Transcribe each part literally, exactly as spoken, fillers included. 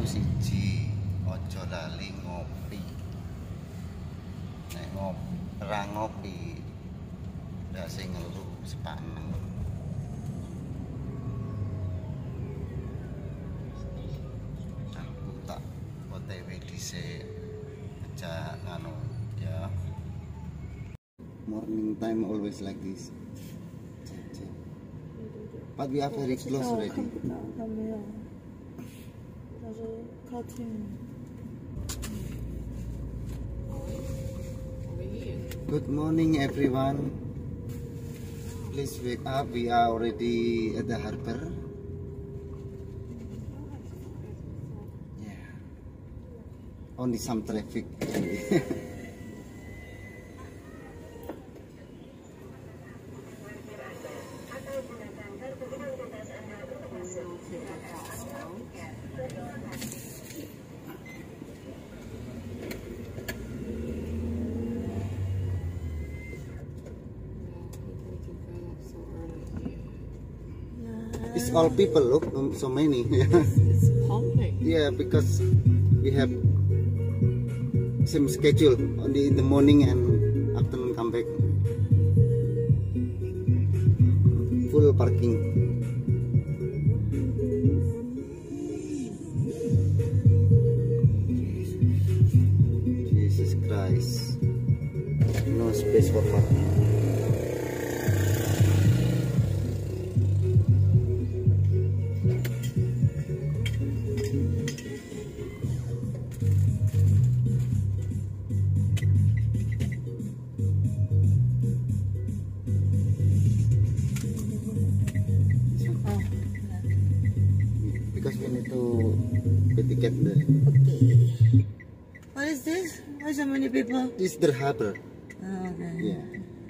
siji, ojo lali ngopi. Nek ngopi, ora ngopi, ndak sing ngelu sepaneng. Aku tak O T W dhisik aja nganu ya. Morning time always like this. But we are very close already. Good morning everyone. Please wake up. We are already at the harbor. Yeah. Only some traffic. It's all people, look, so many. It's pumping. Yeah, because we have same schedule only in the morning and afternoon come back. Full parking. Jesus Christ. No space for parking. Because we need to pay ticket there. Okay. What is this? Why so many people? This is the harbor. Oh, okay. Yeah.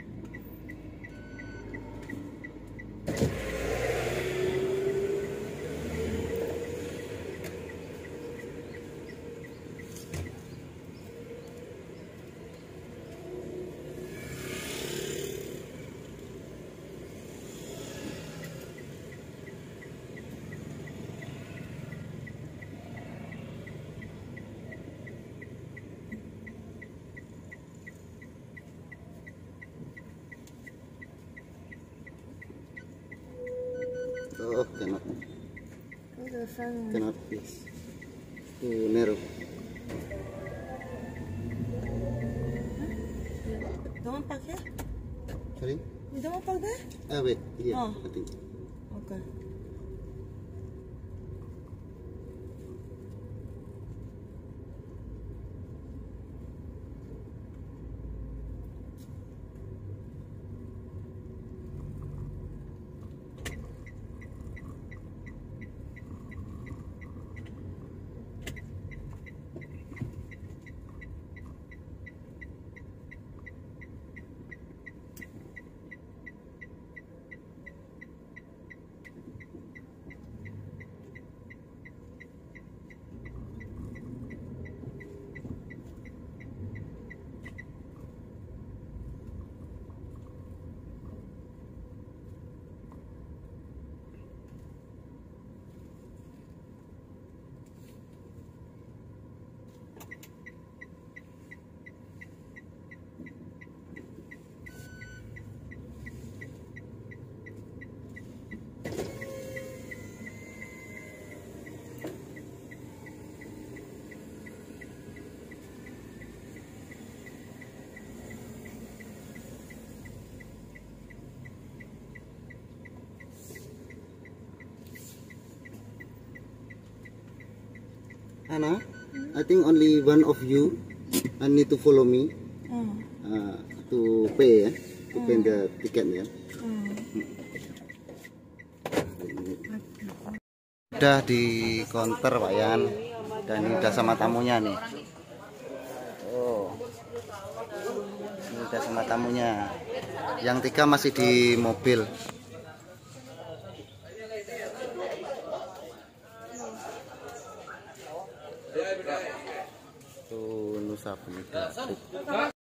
Oh, cannot. Go to the front one. Cannot, yes. Too narrow. Don't want to park here? Sorry? You don't want to park there? Ah, wait. Here, Oh. I think. Okay. Anna, I think only one of you I need to follow me Oh. uh, to pay ya, to pay the ticket ya. Oh. Udah di counter Pak Yan, dan ini udah sama tamunya nih. Oh, ini udah sama tamunya. Yang tiga masih di mobil. Tuh Nusa Penida.